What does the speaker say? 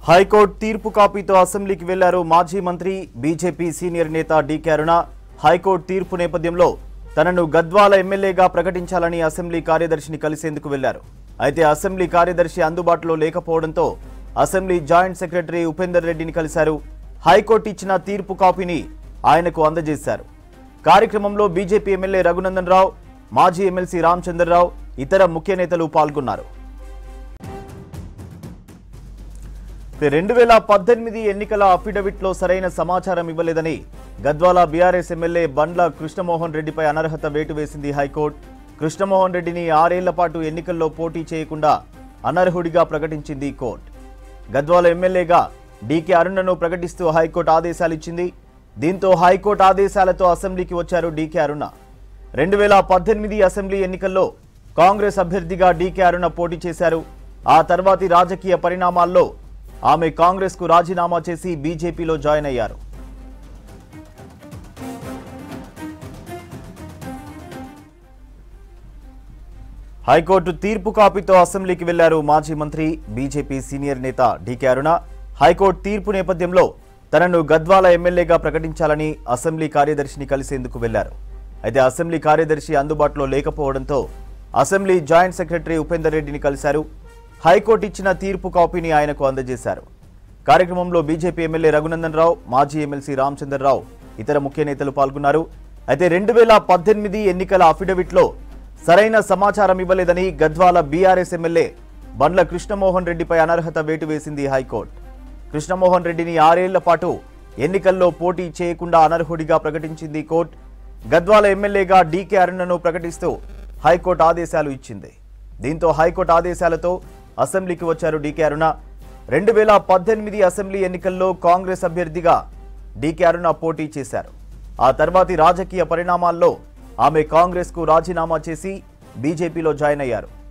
High court తీర్పు కాపీతో అసెంబ్లీకి వెళ్లారు మాజీ మంత్రి బీజేపీ సీనియర్ నేత డీకే అరుణ. హైకోర్టు తీర్పు నేపథ్యంలో తనను గద్వాల ఎమ్మెల్యేగా ప్రకటించాలని అసెంబ్లీ కార్యదర్శిని కలిసేందుకు వెళ్లారు. అయితే అసెంబ్లీ కార్యదర్శి అందుబాటులో లేకపోవడంతో అసెంబ్లీ జాయింట్ సెక్రటరీ ఉపేందర్ రెడ్డిని కలిశారు. హైకోర్టు ఇచ్చిన తీర్పు కాపీని ఆయనకు అందజేశారు. కార్యక్రమంలో బీజేపీ ఎమ్మెల్యే రఘునందన్ రావు, మాజీ ఎమ్మెల్సీ రామచంద్రరావు, ఇతర ముఖ్య నేతలు పాల్గొన్నారు. 2018 ఎన్నికల అఫిడవిట్లో సరైన సమాచారం ఇవ్వలేదని గద్వాల బీఆర్ఎస్ ఎమ్మెల్యే బండ్ల కృష్ణమోహన్ రెడ్డిపై అనర్హత వేటు వేసింది హైకోర్టు. కృష్ణమోహన్ రెడ్డిని 6 ఏళ్ల పాటు ఎన్నికల్లో పోటీ చేయకుండా అనర్హుడిగా ప్రకటించింది కోర్టు. గద్వాల ఎమ్మెల్యేగా డీకే అరుణను ప్రకటిస్తూ హైకోర్టు ఆదేశాలిచ్చింది. దీంతో హైకోర్టు ఆదేశాలతో అసెంబ్లీకి వచ్చారు డీకే అరుణ. 2018 అసెంబ్లీ ఎన్నికల్లో కాంగ్రెస్ అభ్యర్థిగా డీకే అరుణ పోటీ చేశారు. ఆ తర్వాతి రాజకీయ పరిణామాల్లో ఆమె కాంగ్రెస్ కు రాజీనామా చేసి బీజేపీలో జాయిన్ అయ్యారు. హైకోర్టు తీర్పు కాపీతో అసెంబ్లీకి వెళ్లారు మాజీ మంత్రి బీజేపీ సీనియర్ నేత డీకే అరుణ. హైకోర్టు తీర్పు నేపథ్యంలో తనను గద్వాల ఎమ్మెల్యేగా ప్రకటించాలని అసెంబ్లీ కార్యదర్శిని కలిసేందుకు వెళ్లారు. అయితే అసెంబ్లీ కార్యదర్శి అందుబాటులో లేకపోవడంతో అసెంబ్లీ జాయింట్ సెక్రటరీ ఉపేందర్ రెడ్డిని కలిశారు. హైకోర్టు ఇచ్చిన తీర్పు కాపీని ఆయనకు అందజేశారు. కార్యక్రమంలో బీజేపీ ఎమ్మెల్యే రఘునందన్ రావు, మాజీ ఎమ్మెల్సీ రామచంద్రరావు, ఇతర ముఖ్య నేతలు పాల్గొన్నారు. అయితే 2018 ఎన్నికల అఫిడవిట్లో సరైన సమాచారం ఇవ్వలేదని గద్వాల బీఆర్ఎస్ ఎమ్మెల్యే బండ్ల కృష్ణమోహన్ రెడ్డిపై అనర్హత వేటు వేసింది హైకోర్టు. కృష్ణమోహన్ రెడ్డిని 6 ఏళ్ల పాటు ఎన్నికల్లో పోటీ చేయకుండా అనర్హుడిగా ప్రకటించింది కోర్టు. గద్వాల ఎమ్మెల్యేగా డీకే అరుణను ప్రకటిస్తూ హైకోర్టు ఆదేశాలు ఇచ్చింది. దీంతో హైకోర్టు ఆదేశాలతో అసెంబ్లీకి వచ్చారు డీకే అరుణ. 2018 అసెంబ్లీ ఎన్నికల్లో కాంగ్రెస్ అభ్యర్థిగా డీకే అరుణ పోటీ చేశారు. ఆ తర్వాతి రాజకీయ పరిణామాల్లో ఆమె కాంగ్రెస్ కు రాజీనామా చేసి బీజేపీలో జాయిన్ అయ్యారు.